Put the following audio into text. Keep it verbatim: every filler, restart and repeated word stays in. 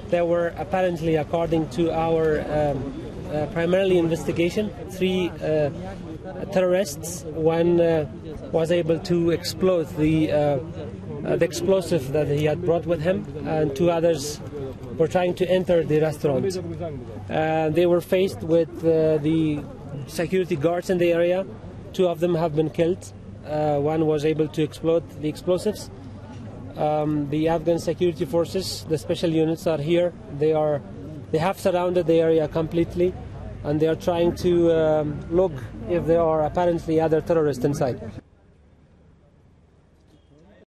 There were apparently, according to our um, uh, primarily investigation, three uh, terrorists. One uh, was able to explode the, uh, uh, the explosive that he had brought with him, and two others were trying to enter the restaurant. Uh, they were faced with uh, the security guards in the area. Two of them have been killed. Uh, one was able to explode the explosives. Um, the Afghan security forces, the special units, are here. They are, they have surrounded the area completely, and they are trying to um, look if there are apparently other terrorists inside.